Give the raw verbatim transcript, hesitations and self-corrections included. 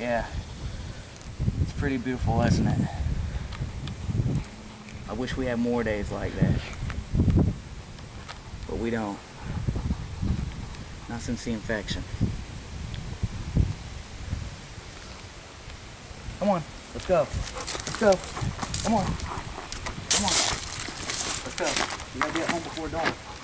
Yeah, it's pretty beautiful, isn't it? I wish we had more days like that, but we don't. Not since the infection. Come on, let's go. Let's go. Come on. Come on. Let's go. We gotta get home before dawn.